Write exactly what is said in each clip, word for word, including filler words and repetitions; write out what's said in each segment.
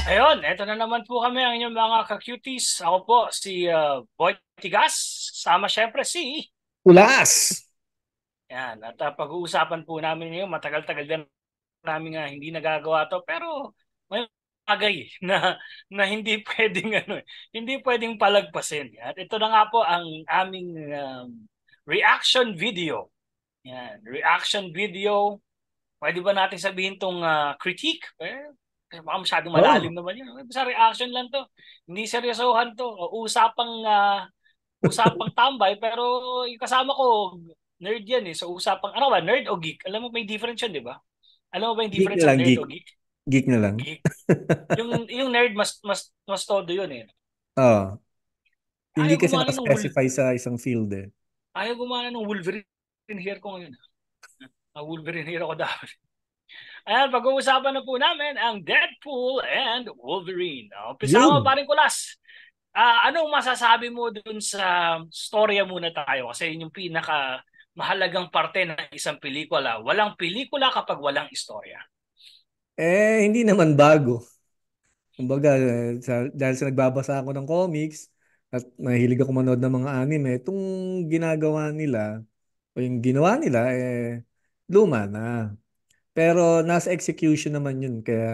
Ayun, eto na naman po kami ang inyong mga ka-cuties. Ako po si uh, Boy Tigas. Sama syempre si... Ulas! Yan, at uh, pag-uusapan po namin ngayon, matagal-tagal din namin nga hindi nagagawa to. Pero may bagay na, na hindi pwedeng, ano, eh, hindi pwedeng palagpasin. At ito na nga po ang aming um, reaction video. Yan, reaction video. Pwede ba natin sabihin tong uh, critique? Eh, kasi baka masyadong Oh, malalim naman yun. Sa reaction lang to. Hindi seryosohan to. O, usapang uh, usapang tambay pero yung kasama ko nerd yan eh. So usapang ano ba, nerd o geek? Alam mo may difference yun, di ba? Alam mo ba yung geek na difference ng lang, nerd geek. o geek? Geek na lang. Geek. Yung yung nerd mas mas mas todo yun eh. Oh, hindi Ayaw kasi gumana ng Wol nakaspecify sa isang field eh. ayaw gumana ng Wolverine hair ko ngayon. Ah, Wolverine hair ako dapat. Ayan, pag-uusapan na po namin ang Deadpool and Wolverine. Uh, umpisa mo, Yun. paring kulas. Ah, anong masasabi mo dun sa storya muna tayo? Kasi yun yung pinaka mahalagang parte ng isang pelikula. Walang pelikula kapag walang istorya. Eh, hindi naman bago. Kumbaga, eh, sa, dahil sa nagbabasa ako ng comics at mahilig ako manood ng mga anime, itong ginagawa nila o yung ginawa nila, eh, luma na. Pero nasa execution naman yun. Kaya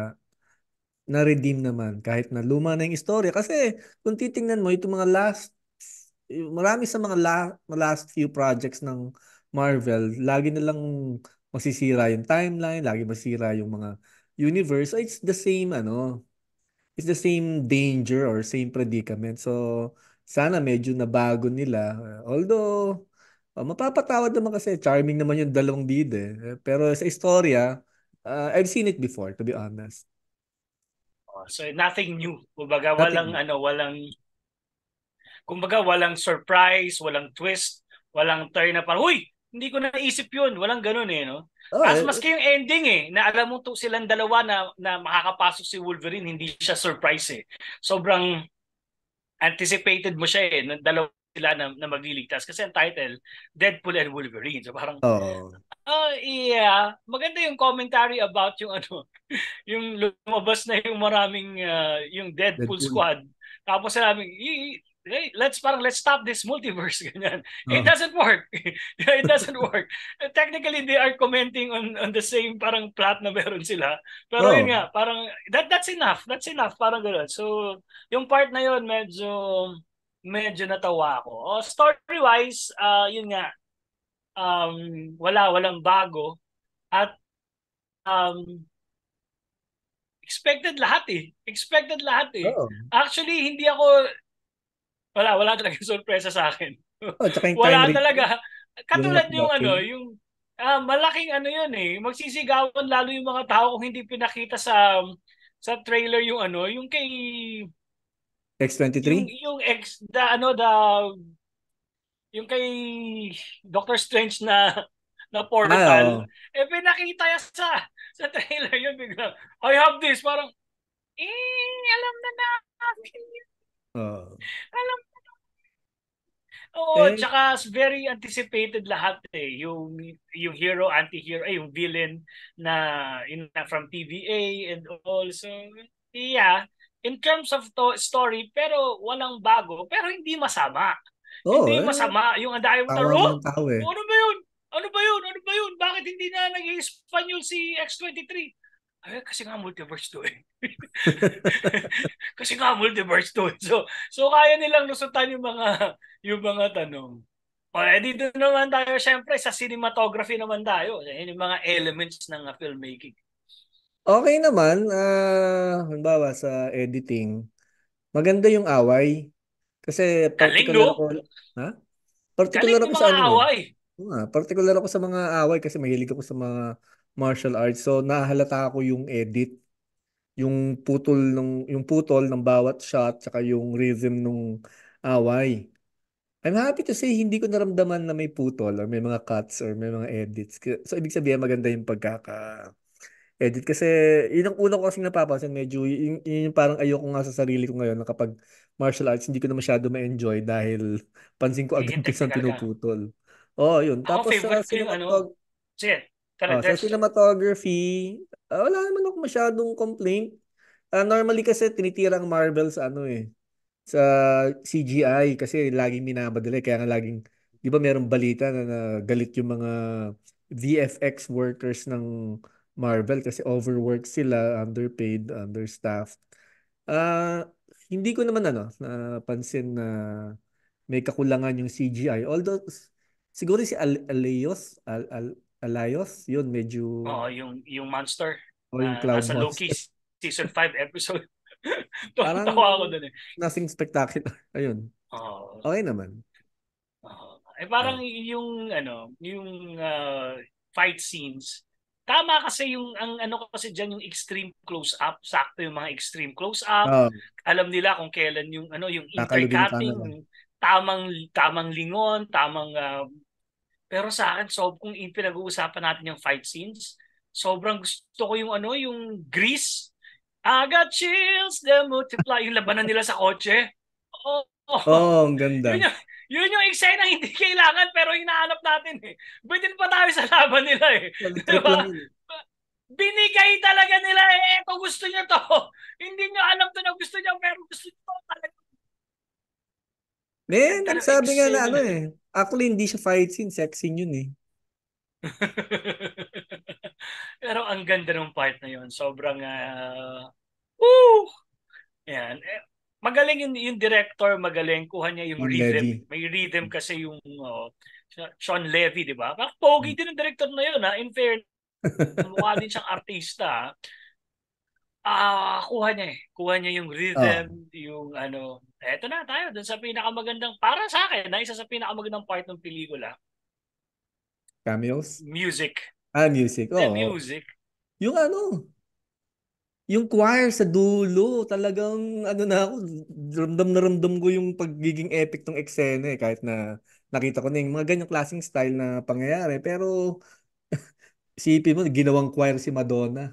na-redeem naman kahit na luma na yung istorya. Kasi kung titingnan mo, itong mga last, marami sa mga la, last few projects ng Marvel, lagi na lang masisira yung timeline, lagi masisira yung mga universe. So it's the same, ano, it's the same danger or same predicament. So sana medyo nabago nila. Although, uh, mapapatawad naman kasi charming naman yung dalawang bida eh. Pero sa istorya, uh, I've seen it before, to be honest. Oh, so nothing new. Kumbaga walang Nothing. ano, walang kumbaga walang surprise, walang twist, walang turn na parang, "Huy, hindi ko naisip 'yun." Walang ganoon eh, no? Oh, As eh, maski yung ending eh, na alam mo to silang dalawa na na makakapasok si Wolverine, hindi siya surprise eh. Sobrang anticipated mo siya eh, na dalawa sila na, na magliligtas kasi ang title Deadpool and Wolverine. So parang oh, oh yeah, maganda yung commentary about yung ano, yung lumabas na yung maraming uh, yung Deadpool Deadpool. squad. Tapos sabi, hey, let's parang let's stop this multiverse ganyan. It Oh, doesn't work. It doesn't work. Technically they are commenting on on the same parang plot na meron sila. Pero yun oh, nga, parang that that's enough. That's enough parang gano'n. So yung part na yun medyo medyo natawa ako. Oh, story-wise, uh, yun nga, um, wala walang bago at um, expected lahat eh. Expected lahat eh. oh. Actually, hindi ako, wala, wala talaga sorpresa sa akin. Oh, tsaka yung time Wala return, talaga. yung mga Katulad yung ano, blocking. yung ah, malaking ano yun eh. Magsisigawan lalo yung mga tao kung hindi pinakita sa sa trailer yung ano, yung kay yung X twenty-three? yung ex the ano the yung kay Doctor Strange na na Ah, portal, oo. eh pinakita niya sa sa trailer yun biglang, I have this, parang eh alam na natin yun. Oh. Alam. Oo, Eh, tsaka very anticipated lahat eh. Yung yung hero, anti-hero, ay yung villain na in, na from T V A and also yeah, in terms of to- story pero walang bago, pero hindi masama. oh, Hindi eh, masama yung andayo mo na, tawa mo oh, ng tao eh. oh, ano ba yun? Ano ba yun? Ano ba yun? Bakit hindi na naging Espanyol si X twenty-three? Ay, kasi nga multiverse to eh. Kasi nga multiverse to eh. So, so kaya nilang lusutan yung mga yung mga tanong. O, eh, dito naman tayo syempre sa cinematography naman tayo. Yan yung mga elements ng uh, filmmaking. Okay naman, ah, halimbawa sa editing, maganda yung away. Kasi Galing, particular no? ako, ha? Particular Galing ako ng sa mga ano eh. away. Oo nga, particular ako sa mga away kasi mahilig ako sa mga martial arts. So, nahalata ako yung edit, yung putol ng yung putol ng bawat shot, tsaka yung rhythm ng away. I'm happy to say hindi ko naramdaman na may putol or may mga cuts or may mga edits. K- So, ibig sabihin maganda yung pagkaka-edit. Kasi yun ang una ko kasing napapansin. Medyo yun, yun yung parang ayoko nga sa sarili ko ngayon na kapag martial arts, hindi ko na masyado ma-enjoy dahil pansin ko Nagiging agad kung saan technical ka. pinuputol. Oo, yun. Ako Tapos sa favorite ko yung ano. cinematog Sige, oh, sa Karadresh. cinematography, ah, wala naman ako masyadong complaint. Ah, normally kasi tinitira ang Marvel sa ano eh, sa C G I kasi laging minamadali. Kaya nga laging, di ba merong balita na, na galit yung mga V F X workers ng Marvel kasi overworked sila, underpaid, understaffed. Ah, hindi ko naman ano, napansin na may kakulangan yung C G I. Although, siguro si Al Alayos, Al Al Alayos, yun medyo, Oo, yung yung monster o yung na Cloud nasa Loki Monster. season five episode. Parang Tawa ako dun eh. nothing spectacular. Ayun. Oo. Okay naman. Oo. Eh parang Ah. yung ano, yung ah, fight scenes. Tama kasi yung ang ano kasi diyan yung extreme close up, sakto yung mga extreme close up. Ah, Alam nila kung kailan yung ano yung kakalubin ng intercutting, camera. yung tamang tamang lingon, tamang ah, pero sa akin so kung i- pinag-uusapan natin yung fight scenes, sobrang gusto ko yung ano, yung Grease. I got chills, they multiply. Yung labanan nila sa kotse. Oo. Oh, Oh, ang yun ganda. yung, yun yung eksena hindi kailangan pero hinahanap natin eh. Bitin pa tayo sa laban nila eh. Well, Di trip lang ba? yun eh. Binigay talaga nila eh. Ito gusto nyo to. Hindi nyo alam to na gusto nyo pero gusto nyo to talaga. Ang May ganda ng nagsabi nga na eksena. ano eh. Actually, hindi siya fight scene, sex scene yun eh. Pero ang ganda ng part na yun. Sobrang uh, woo! Yan. Eh, magaling yung, yung director, magaling. Kuha niya yung On rhythm. Levy. May rhythm kasi yung oh, Sean Levy, di ba? Parang pogi din yung director na yun, ha? In fairness, mukha din siyang artista. Ha? Ah, kuha niya eh. Kuha niya yung Oh, rhythm, yung ano. Eto na tayo, dun sa pinakamagandang, para sa akin, na isa sa pinakamagandang part ng pelikula, cameos. music. Ah, music. The Oo. music. Yung ano, yung choir sa dulo, talagang ano na ako, ramdam na ramdam ko yung pagiging epic ng eksena eh, kahit na nakita ko na yung mga ganyang klaseng style na pangyayari. Pero isipin mo, ginawang choir si Madonna.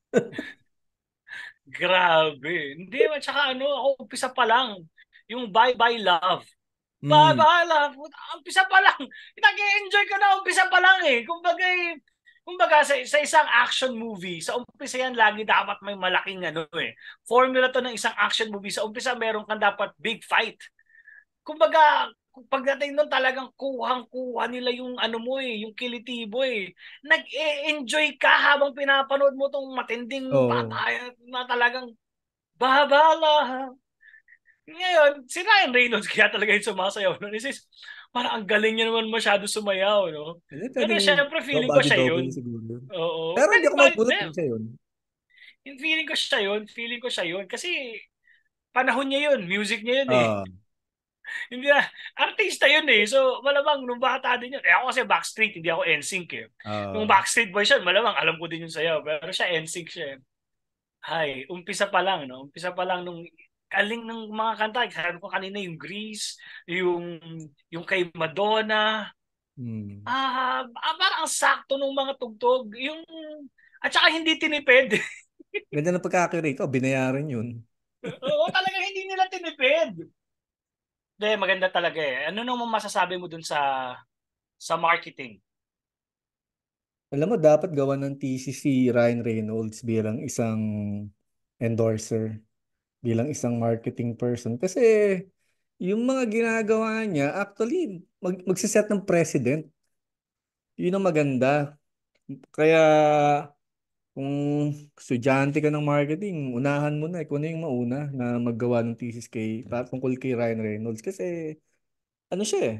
Grabe. Hindi, at saka ano, ako umpisa pa lang, yung Bye Bye Love. Bye Mm. Bye Love. Umpisa pa lang. Nag-enjoy ka na umpisa pa lang eh. Kumbaga, eh, kumbaga sa, sa isang action movie, sa umpisa yan lagi dapat may malaking ano eh. Formula to ng isang action movie. Sa umpisa meron kang dapat big fight. Kumbaga, pagdating nun talagang kuhang-kuha nila yung ano mo eh, yung kilitibo eh. Nag-e-enjoy ka habang pinapanood mo tong matinding Oo. batayan na talagang babala. Ngayon, si Ryan Reynolds kaya talaga yung sumasayaw nun. Is, parang ang galing niya naman masyado sumayaw, no? Hindi, Pero pwedeng syempre feeling ko siya body-double yun. siguro yun. Oo. Pero hindi Pwede ako ba? mabulot De, din siya yun. feeling ko siya yun. Feeling ko siya yun. Kasi panahon niya yun. Music niya yun eh. Ah, Hindi na, artista yun eh. So, malamang nung bata din yun. Eh ako kasi Backstreet, hindi ako N Sync eh. Nung ah, Backstreet Boys yun, malamang alam ko din yung sayaw. Pero siya N Sync siya eh. Hay, umpisa pa lang, no? Umpisa pa lang nung aling ng mga kanta. Sabi ko kanina yung Grease, yung, yung kay Madonna. hmm. Ah, ah, parang ang sakto ng mga tugtog. Yung, at saka hindi tinipid. Ganda ng pagka-accurate. Oh, binayaran yun. Oo, talaga hindi nila tinipid. Hindi, maganda talaga eh. Ano naman masasabi mo dun sa sa marketing? Alam mo, dapat gawa ng thesis si Ryan Reynolds bilang isang endorser, bilang isang marketing person. Kasi yung mga ginagawa niya, actually, mag magsiset ng precedent. Yun ang maganda. Kaya kung estudyante ka ng marketing, unahan mo na. Ikaw na yung mauna na maggawa ng thesis kay, tungkol kay Ryan Reynolds. Kasi ano siya eh,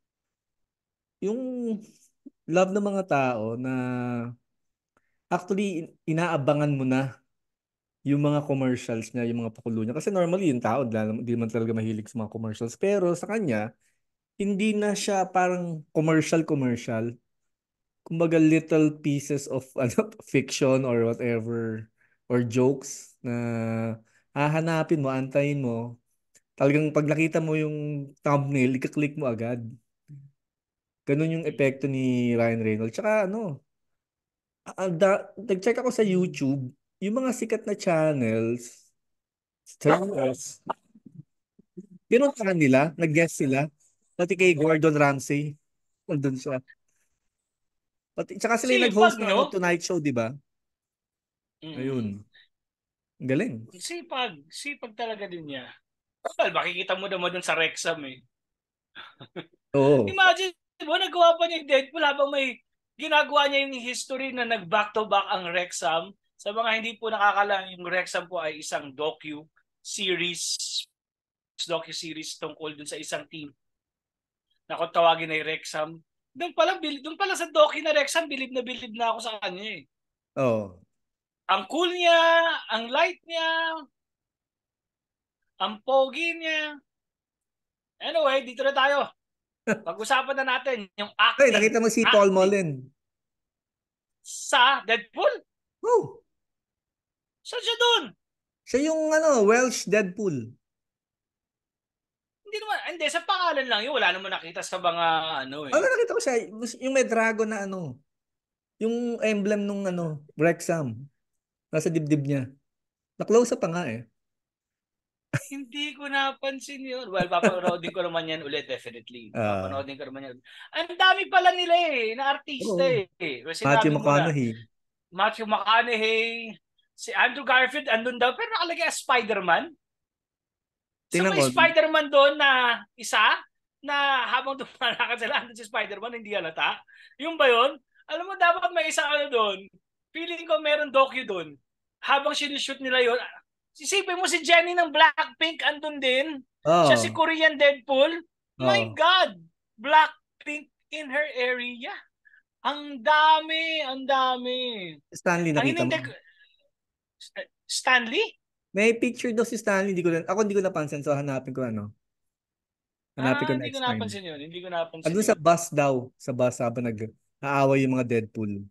yung love ng mga tao na actually inaabangan mo na yung mga commercials niya, yung mga pakulo niya. Kasi normally yung tao, lalo- hindi man talaga mahilig sa mga commercials. Pero sa kanya, hindi na siya parang commercial-commercial. Kumbaga little pieces of ano, fiction or whatever or jokes na hahanapin mo, antayin mo. Talagang pag nakita mo yung thumbnail, ikaklik mo agad. Ganun yung Mm. epekto ni Ryan Reynolds. Tsaka ano, ah, da, nag-check ako sa YouTube, yung mga sikat na channels, sa U S, pinuntahan nila, nag-guest sila. Pati kay Gordon Ramsay, nandun siya. Pati, tsaka sila yung Sipag, nag-host ng ano, no? Tonight Show, di ba? Mm. Ayun. Galing. Sipag. Sipag talaga din niya. Well, makikita mo naman dun sa Wrexham eh. Oo. Imagine mo, nagawa pa niya yung Deadpool habang may ginagawa niya yung history na nag-back-to-back ang Wrexham. Sa mga hindi po nakakalam, yung Wrexham po ay isang docu-series docu-series tungkol dun sa isang team na kung tawagin ay Wrexham. Doon pala, doon pala sa docu na Wrexham, bilib na bilib na ako sa kanya eh. Oo. Ang cool niya, ang light niya, ang pogi niya. Anyway, dito na tayo. Pag-usapan na natin yung Ay, acting. nakita mo si Paul Acting. Mullen. Sa Deadpool? Oh, Saan siya doon? siya yung ano, Welsh Deadpool. Hindi naman, hindi, sa pangalan lang yun. Wala naman nakita sa mga ano Ano eh. nakita ko siya, yung may dragon na ano, yung emblem nung ano, Wrexham. Nasa dibdib niya. Na-close up pa nga eh. Hindi ko napansin yun. Well, papanoodin ko naman yan ulit, definitely. Ah, Papanoodin ko naman yan. Ang dami pala nila eh, na artista oo. eh. Well, Matthew sinabi mo na, McConaughey. Matthew McConaughey, si Andrew Garfield, andun daw, pero nakalagay as Spider-Man. Sa Tingnan may ko. Spider-Man doon na isa, na habang tumalakad sila, andun si Spider-Man, hindi halata. Yung ba yun? Alam mo, dapat may isang ano doon. Feeling ko meron docu doon. Habang sinushoot nila yun, sisipin mo si Jenny ng Blackpink, andun din. Siya si Oo. Korean Deadpool. My Oo. God! Blackpink in her area. Ang dami, ang dami. Stanley Ang nakita mo? hinintay ko, Stanley? May picture daw si Stanley, hindi ko lang, ako hindi ko napansin, so hanapin ko ano. Hanapin ko Ah, hindi ko next time. napansin yun. Hindi ko napansin Andun sa yun. bus daw, sa bus habang nag-aaway yung mga Deadpool.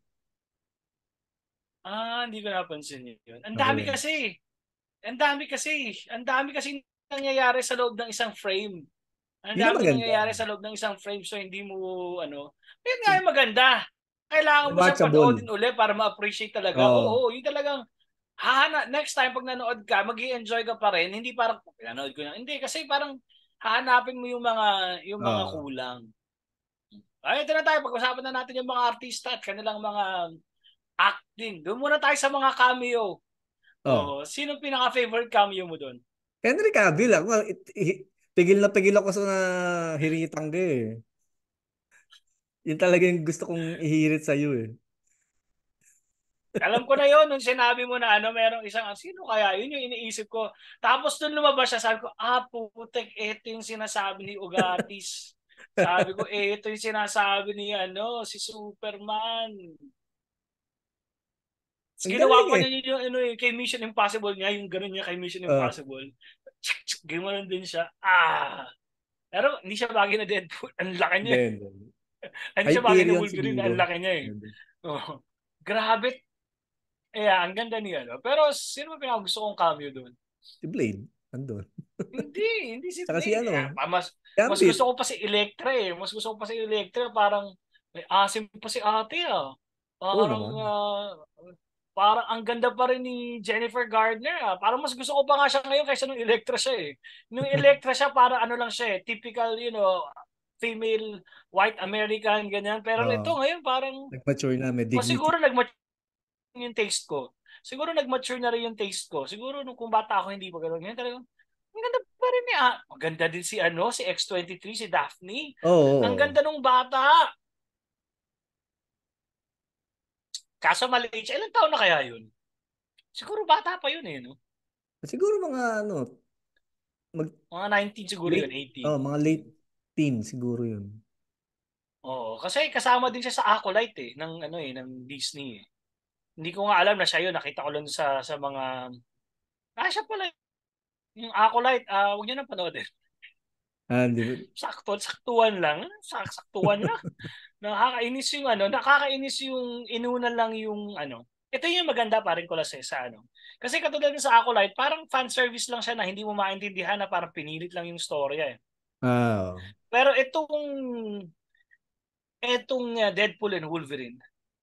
Ah, hindi ko napansin yun. Ang Okay dami lang. kasi. Ang dami kasi. Ang dami kasi nangyayari sa loob ng isang frame. Ang Yun ang dami maganda. nangyayari sa loob ng isang frame so hindi mo ano. Yun nga yung maganda. Kailangan mo siyang Watchable. panoodin uli para ma-appreciate talaga. Oo. Oo, yun talagang hahana, next time pag nanood ka, mag-i-enjoy ka pa rin. Hindi parang nanood ko na. Hindi kasi parang hahanapin mo yung mga yung mga Oo. kulang. Ay, ito na tayo. Pag-usapan na natin yung mga artista at kanilang mga acting. Doon muna tayo sa mga cameo. Oh. Oh, sino pinaka-favorite cameo mo doon? Henry Cavill ako. it- i- Pigil na pigil ako sa na hiritang ka eh. Yun talaga yung gusto kong ihirit sa iyo eh. Alam ko na yon nung sinabi mo na ano, merong isang, ah, sino kaya? Yun yung iniisip ko. Tapos doon lumabas siya, sabi ko, ah, putek, ito yung sinasabi ni Ugatis. Sabi ko, eh, ito yung sinasabi ni, ano, si Superman. Ang Ginawa galing pa eh. niya yun yung, ano, eh, kay Mission Impossible niya, yung gano'n niya kay Mission Uh, Impossible. Gano'n din siya. Ah! Pero hindi siya bagay na Deadpool. Ang laki niya. then, Hindi siya bagay na Hyperion Wolverine. Ang siguro. laki niya eh. Oh. Grabe. Eh, ang ganda niya. No? Pero sino ba pinaka gusto kong cameo doon? Si Blade. Andun. Hindi, hindi si Saka si Blade. Eh, ano, ah, mas, mas Gambit. gusto ko pa si Electra eh. Mas gusto ko pa si Electra. Parang may asim pa si ate ah. Oo Parang, naman. ah, parang ang ganda pa rin ni Jennifer Gardner ah. Parang mas gusto ko pa nga siya ngayon kaysa nung Electra siya eh. Nung Electra siya, para ano lang siya eh. Typical, you know, female, white American, ganyan. Pero ito Oo. ngayon parang, Nag-mature na, may o dignity. siguro nag yung taste ko. Siguro nag-mature na rin yung taste ko. Siguro nung kung bata ako hindi pa gano'n. Ngayon talagang, ang ganda pa rin niya. Ah, maganda din si ano, si X twenty-three, si Daphne. Oo. Ang Oo. ganda nung bata. Kaso maliit siya. Ilang taon na kaya yun? Siguro bata pa yun eh, no? Siguro mga ano, mag Mga nineteen siguro late, yun, eighteen. oh, mga late teen siguro yun. Oo, kasi kasama din siya sa Acolyte eh, ng ano eh, ng Disney eh. Hindi ko nga alam na siya yun. Nakita ko lang sa sa mga, ah, siya pala yung Acolyte. Ah, huwag niyo na panoodin. Ah, di ba? Sakto, saktuan lang. Sak saktuan lang. Nakakainis yung ano, nakakainis yung inuna lang yung ano. Ito yung maganda pa rin ko lang sa ano. Kasi katulad ng sa Acolyte, parang fan service lang siya na hindi mo maintindihan na parang pinilit lang yung storya eh. Ah, Pero itong itong uh, Deadpool and Wolverine,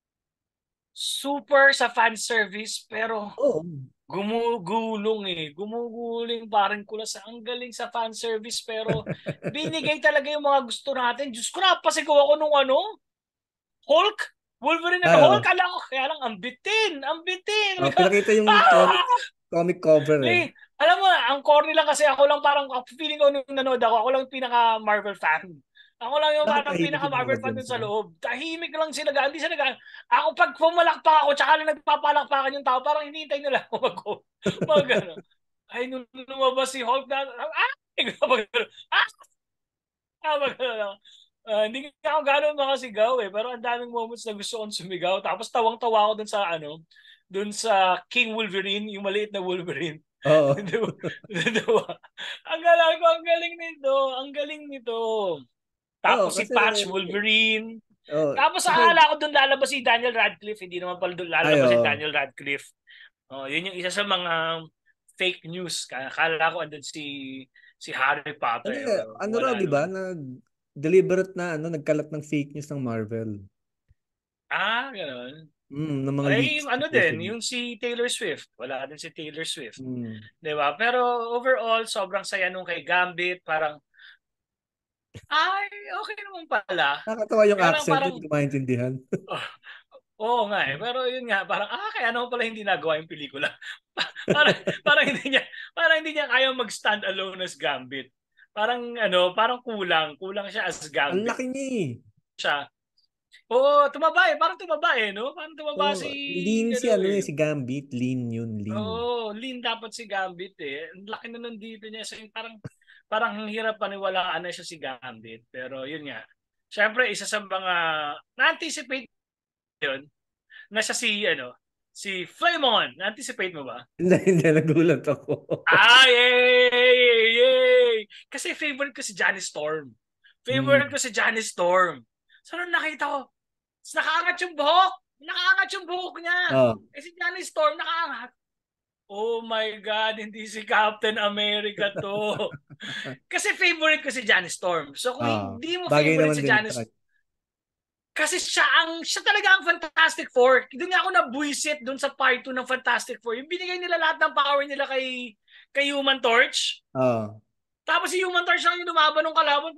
super sa fan service pero oo. gumugulong eh. Gumuguling parang kulas. Ang galing sa fan service pero binigay talaga yung mga gusto natin. Diyos ko, napasigaw ako nung ano, Hulk? Wolverine and Ah, Hulk? oo. Kala ko, kaya lang, ang bitin, ang bitin. Oh, pinakita yung Ah! comics. Comic cover eh. May, alam mo, ang corny lang kasi ako lang parang, feeling ko nung nanood ako, ako lang yung pinaka-Marvel fan. Ako lang yung Bakit parang tahimik yung mga pinaka-Marvel fan dyan dun sa sila? loob. Tahimik lang sila, hindi sila gaan. Ako pag pumalakpak ako, tsaka lang nagpapalakpakan yung tao, parang hinihintay nila ako mag mag ano. Ay, nung lumabas si Hulk na, ah! Mag, ah! Ah, mag, ano. Ah, hindi nga ako gano'n makasigaw eh, pero ang daming moments na gusto kong sumigaw. Tapos tawang-tawa ako dun sa ano, dun sa King Wolverine, yung maliit na Wolverine. Oo. Di ba? Di ba? Ang galing ko, ang galing nito, ang galing nito. Oo, Tapos si kasi, Patch Wolverine. oh, Tapos kasi, akala ko doon lalabas si Daniel Radcliffe, hindi naman pala doon lalabas si ayo. Daniel Radcliffe. Oh, yun yung isa sa mga fake news. Akala ko andun si si Harry Hindi, Potter. ano raw, Wala di ba, naman. na deliberate na, ano, nagkalat ng fake news ng Marvel. Ah, gano'n. Mm, ng mga Ay, leaks yung ano din, supposedly. yung si Taylor Swift. Wala din si Taylor Swift. Mm. 'Di ba? Pero overall, sobrang saya nung kay Gambit. Parang, ay, okay naman pala. Nakakatawa yung Kaya lang accent, parang, hindi ko maintindihan. oh, oo nga eh. Pero yun nga, parang, ah, kaya naman pala hindi nagawa yung pelikula. parang, parang hindi niya, parang hindi niya kaya mag-stand alone as Gambit. Parang, ano, parang kulang. Kulang siya as Ang Gambit laki niya eh. siya. Oo, tumaba eh. Parang tumaba eh, no? Parang tumaba Oh, si, lean si ano ano eh. eh, si Gambit, lean yun, lean. Oo, lean dapat si Gambit eh. Ang laki na nandito niya. So, parang, parang ang hirap paniwalaan na siya si Gambit. Pero yun nga. Siyempre, isa sa mga na-anticipate yun na siya si, ano, si Flamon. Na-anticipate mo ba? Hindi, hindi, nagulat ako. Ah, yay! Yay! Kasi favorite ko si Johnny Storm. Favorite Hmm. ko si Johnny Storm. So, nung nakita ko, nakaangat yung buhok. Nakaangat yung buhok niya. Oh, Eh si Johnny Storm nakaangat. Oh my God, hindi si Captain America to. Kasi favorite ko si Johnny Storm. So kung ah, hindi mo bagay favorite naman si din Johnny sa Storm, kanya. kasi siya ang siya talaga ang Fantastic Four. Doon nga ako nabuisit doon sa part two ng Fantastic Four. Yung binigay nila lahat ng power nila kay kay Human Torch. Oh, Tapos si Human Torch lang yung lumaban ng kalaban.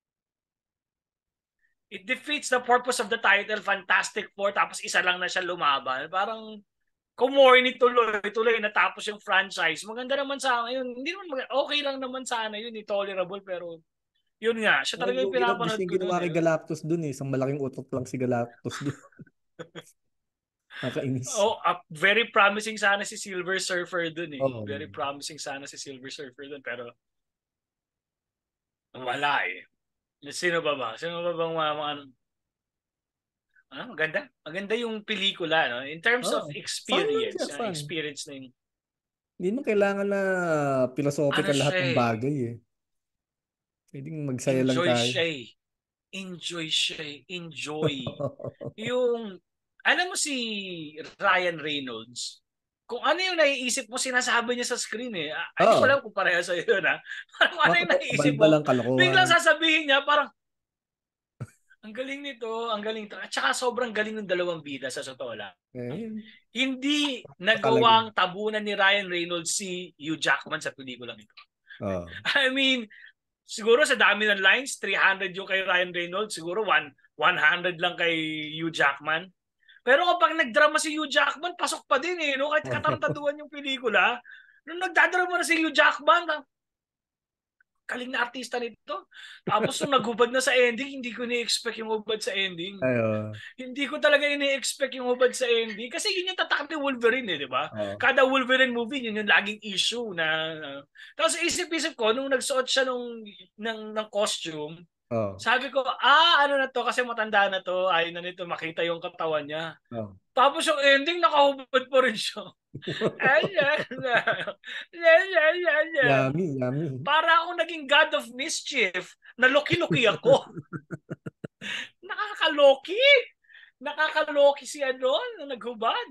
It defeats the purpose of the title, Fantastic Four. Tapos isa lang na siya lumaban. Parang kumorny tuloy-tuloy natapos yung franchise. Maganda naman sa yun. Hindi naman mag- okay lang naman sana yun, eh, tolerable pero yun nga, siya parang talaga yung lugi lang kasi pinapanood yung ko ginawa noon kay eh. Galactus dun eh. Isang malaking utot lang si Galactus dun. Nakainis. Oh, uh, very promising sana si Silver Surfer dun eh. Oh, Very promising sana si Silver Surfer dun pero wala eh. Sino ba ba? Sino ba bang mga, mga ano? Ah, maganda. Maganda yung pelikula no. In terms of oh, fun lang siya, experience, uh, fun. experience na yung Hindi mo kailangan na ano philosophical lahat siya ng eh. bagay eh. Pwedeng magsaya lang Enjoy tayo. siya eh. Enjoy siya eh. Enjoy. Yung, alam mo si Ryan Reynolds, kung ano yung naiisip mo, sinasabi niya sa screen eh. Ah, hindi ko Oo. alam kung pareha sa iyo na. Parang ano yung naiisip mo, Balbalang biglang kalokohan. sasabihin niya, parang, ang galing nito, ang galing to. At saka sobrang galing ng dalawang bida sa totoo lang. Eh, Hindi pakalagay. nagawang tabunan ni Ryan Reynolds si Hugh Jackman sa pelikulang ito. Oo. I mean, siguro sa dami ng lines, three hundred yung kay Ryan Reynolds, siguro one, one hundred lang kay Hugh Jackman. Pero kapag nagdrama si Hugh Jackman, pasok pa din eh. No? Kahit katarantaduhan yung pelikula, nung nagdadrama na si Hugh Jackman, kaling na artista nito. Tapos nung naghubad na sa ending, hindi ko ni-expect yung hubad sa ending. Ayo. Hindi ko talaga ini-expect yung hubad sa ending. Kasi yun yung tatak ni Wolverine eh, di ba? Oo. Kada Wolverine movie, yun yung laging issue na... Uh, tapos isip-isip ko, nung nagsuot siya nung, ng, ng costume, Oo. sabi ko, ah, ano na to, kasi matanda na to, ayaw na nito makita yung katawan niya. Oo. Tapos yung ending, nakahubad pa rin siya. Ay, ay, ay, ay, ay, ay. Yummy, yummy. Para akong naging God of Mischief. Naloki-loki ako. Nakakaloki. Nakakaloki si ano na naghubad.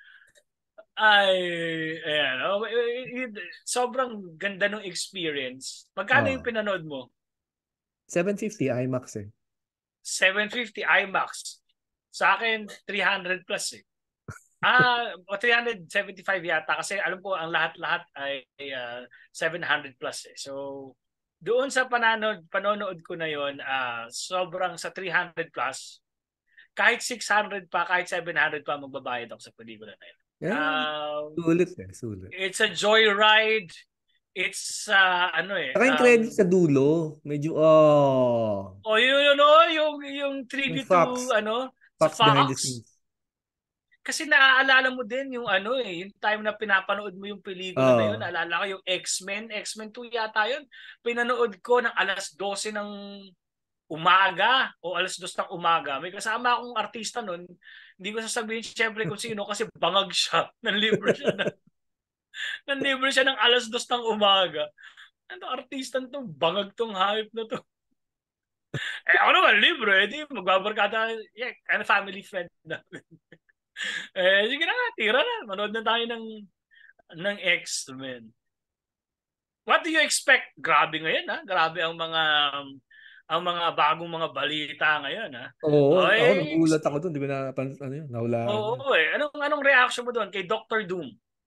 Ay, ayan. Oh, sobrang ganda ng experience. Magkano yung Oo. pinanood mo? seven fifty IMAX eh. seven fifty IMAX. Sa akin, three hundred plus eh. Ah, o three seventy-five yata kasi alam ko ang lahat-lahat ay uh, seven hundred plus eh. So doon sa pananood panonood ko na yon, uh, sobrang sa three hundred plus, kahit six hundred pa, kahit seven hundred pa magbabayad ako sa pelikula na yun. Eh, Um, sulit eh, sulit. it's a joyride. It's uh, ano eh, Saka yung credit um, sa dulo, medyo, oh, o yun, yun, oh, yung, yung yung tribute to, facts, ano, sa facts behind the Fox. scenes. Kasi naaalala mo din yung ano eh, yung time na pinapanood mo yung pelikula na yun, Oh, naalala ko yung X-Men, X-Men two yata yun. Pinanood ko ng alas dose ng umaga o alas dos ng umaga. May kasama akong artista nun. Hindi ko sasabihin siyempre kung sino kasi bangag siya. Nanlibre siya na, nanlibre siya ng alas dos ng umaga. Ano artista to? Bangag tong hype na to. Eh ako naman libre, eh, di magbabarkada. Yeah, kind of family friend na. Eh sige na nga, tira na. Manood na tayo ng ng X-Men. What do you expect? Grabe ngayon ha. Grabe ang mga ang mga bagong mga balita ngayon ha. oo, ako Oy, nagulat ako doon, di ba napan, ano yun, nahulaan oo yun. eh. Anong anong reaction mo doon kay Doctor Doom?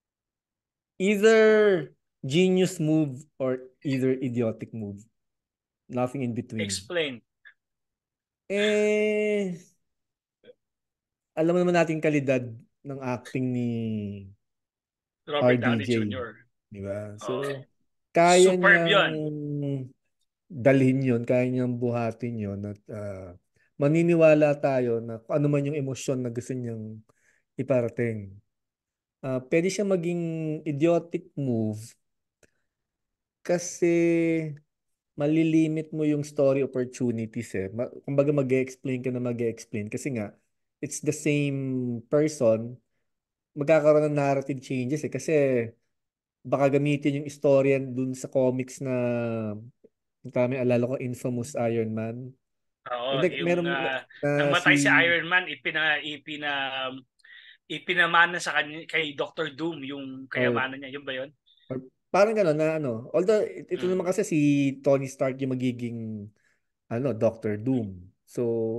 Either genius move or either idiotic move. Nothing in between. Explain. Eh, alam mo naman natin kalidad ng acting ni Robert Downey R D J, Junior di ba? Oh, So, kaya superb niyang 'yon. dalhin yon, kaya niyang buhatin yon at ah, maniniwala tayo na kung ano man yung emosyon na gusto niyang iparating. Ah, pwede siya maging idiotic move kasi malilimit mo yung story opportunities eh. Ma- kumbaga mag-explain ka na mag-explain kasi nga it's the same person, magkakaroon ng narrative changes eh kasi baka gamitin yung istorya dun sa comics na kami alala ko Infamous Iron Man. Oo, Hindi, yung meron na, uh, na si namatay si Iron Man, ipina ipina um, ipinamana sa kanya kay Doctor Doom yung or, kayamanan niya. Yun ba 'yon? or parang gano'n na ano. Although it- ito Mm. naman kasi si Tony Stark yung magiging ano, Doctor Doom. So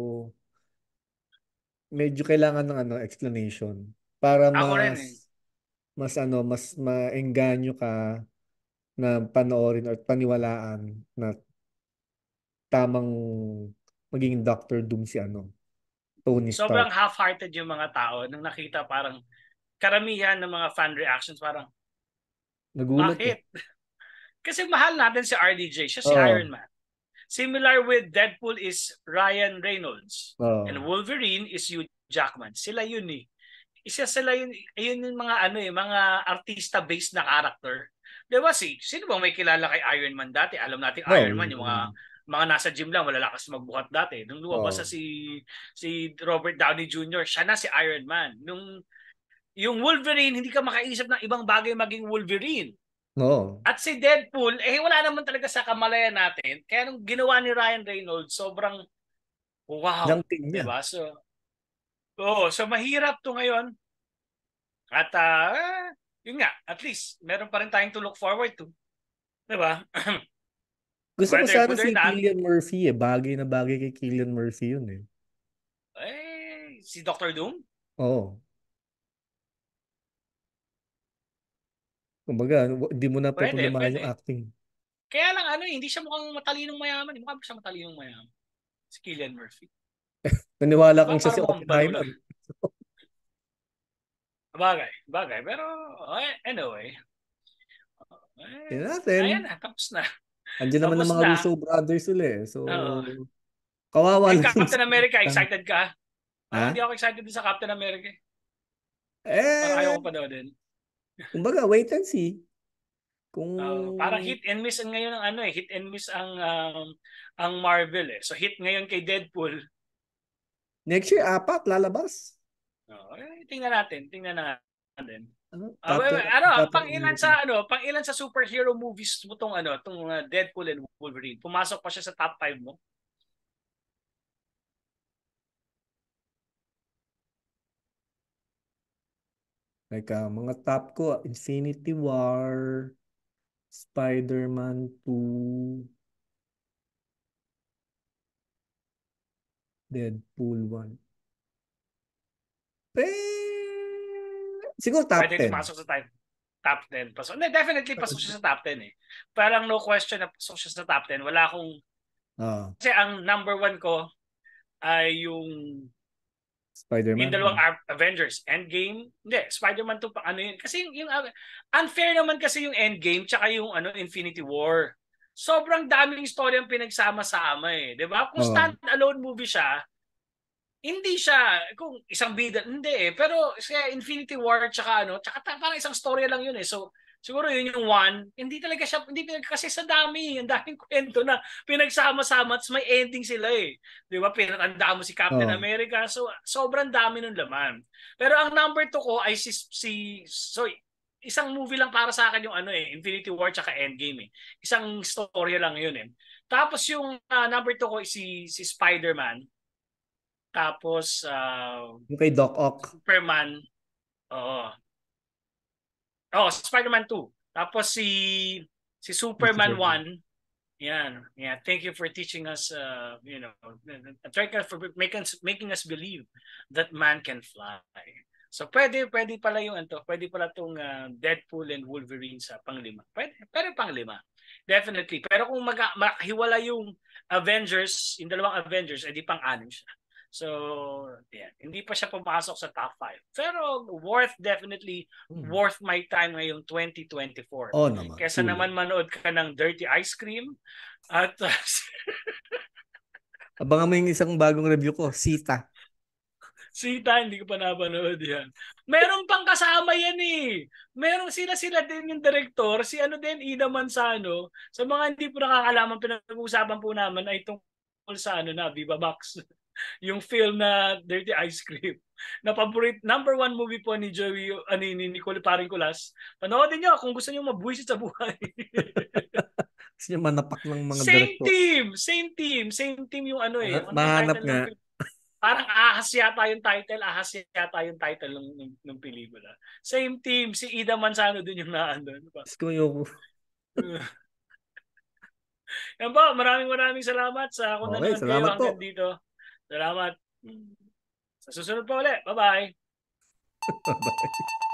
medyo kailangan ng ano explanation para Ako rin mas eh. mas ano, mas maengganyo ka na panoorin or paniwalaan na tamang magiging Doctor Doom si ano, Tony Sobrang Stark. half-hearted yung mga tao nung nakita parang karamihan ng mga fan reactions parang Nagulat eh. bakit? Kasi mahal natin si R D J, siya si Oo. Iron Man. Similar with Deadpool is Ryan Reynolds and Oo. Wolverine is Hugh Jackman. Sila yun eh. Isa sila yun, yun yung mga ano eh, mga artista-based na character. Di ba si, sino bang may kilala kay Iron Man dati? Alam natin Oo. Iron Man, yung mga mga nasa gym lang, malalakas magbuhat dati. Nung lumabas sa Oo. si si Robert Downey Junior, siya na si Iron Man. Nung yung Wolverine, hindi ka makaisip ng ibang bagay maging Wolverine. Oo. At si Deadpool, eh wala naman talaga sa kamalayan natin. Kaya nung ginawa ni Ryan Reynolds, sobrang wow. Jangking niya. Diba? So, oh, so mahirap to ngayon. At uh, yun nga, at least meron pa rin tayong to look forward to. Diba? Gusto ko Whether sana good or si not, Cillian Murphy eh. Bagay na bagay kay Cillian Murphy yun eh. eh, si Doctor Doom, Oo. Kumbaga, hindi mo na pwede, poproblemahan yung pwede. acting. Kaya lang ano, hindi siya mukhang matalinong mayaman. Hindi mukha ba siya matalinong mayaman? Si Cillian Murphy. Naniwala Diba? kang siya si Parang mukhang baliw lang. Oppenheimer. Bagay, bagay. Pero, eh, anyway. Tingnan Eh, natin. ayan na, tapos na. Andiyan naman ng Tapos mga Russo na. brothers sila eh. So, Oo. kawawa Eh, lang yung Captain America, lang. excited ka? Parang hindi Ha? ako excited din sa Captain America. Eh. Parang ayaw Eh, ko pa daw din. kumbaga, wait and see. Kung Uh, parang hit and miss ang ngayon ang ano eh, hit and miss ang um, ang Marvel eh. So hit ngayon kay Deadpool. next year, apat, lalabas. Oh, eh, tingnan natin, tingnan natin. Ano? Uh, Captain, ano, Captain pang ilan America. sa ano, pang ilan sa superhero movies mo tong ano, tong uh, Deadpool and Wolverine. Pumasok pa siya sa top five mo. Like, ah, mga top ko, Infinity War, Spider-Man two, Deadpool one. Eh, siguro top Pwede ten. pumasok sa top top ten. Pasok. Hindi, definitely pasok siya sa top ten eh. Parang no question na pasok siya sa top ten. Wala akong Ah, kasi ang number one ko ay yung Spider-Man. Yung dalawang Avengers, Endgame, hindi, Spider-Man two pa ano yun. Kasi yung, yung unfair naman kasi yung Endgame tsaka yung ano Infinity War. Sobrang daming story ang pinagsama-sama eh, 'di ba? Kung Oo. stand-alone movie siya, hindi siya kung isang bida hindi eh, pero sa Infinity War tsaka ano, tsaka parang isang story lang yun eh. So siguro yun yung one, hindi talaga siya hindi pinag kasi sa dami, ang daming kwento na pinagsama-sama at may ending sila eh. 'Di ba? Pinatandaan mo si Captain Oo. America. So sobrang dami ng laman. Pero ang number two ko ay si si so isang movie lang para sa akin yung ano eh, Infinity War tsaka Endgame eh. Isang story lang yun eh. Tapos yung uh, number two ko si si Spider-Man. Tapos, uh, Yung kay Doc Ock. Superman. Oo. Oh, Spider-Man two. Tapos si si Yung Superman Superman. one. Yan. Yeah, thank you for teaching us uh, you know, thank you for making us, making us believe that man can fly. So pwede pwede pala yung ano, pwede pala tong uh, Deadpool and Wolverine sa panglima. Pwede, pero panglima. Definitely. Pero kung mag maghiwala yung Avengers, yung dalawang Avengers, edi pang-anim siya. So, yeah, hindi pa siya pumasok sa top five. Pero worth, definitely Hmm. worth my time ngayong twenty twenty-four. Oo naman. Kesa Sulit. naman manood ka ng Dirty Ice Cream at uh, Abangan mo yung isang bagong review ko, Sita. Sita, hindi ko pa napanood yan. Meron pang kasama yan eh. Meron sila-sila din yung director. Si ano din, Ida Manzano. Sa mga hindi po nakakalaman, pinag-uusapan po naman ay tungkol sa ano na, Viva Max. Yung film na Dirty Ice Cream. Na favorite, number one movie po ni Joey, uh, ni, ni Nicole Paringculas. Panoodin nyo kung gusto nyo mabuhisit sa buhay. Gusto niya manapak ng mga Same direkto. team! Same team! Same team yung ano eh. Ano bang Mahanap title nga. ng film? Parang ahas yata yung title. Ahas yata yung title ng, ng, ng pelikula. Same team. Si Ida Manzano din yung naandun. Gusto ko yung... Yan ba, maraming maraming salamat sa kung Okay, nanood kayo salamat hanggang po. dito. Salamat. Sa susunod pa ulit. Bye-bye. Bye-bye.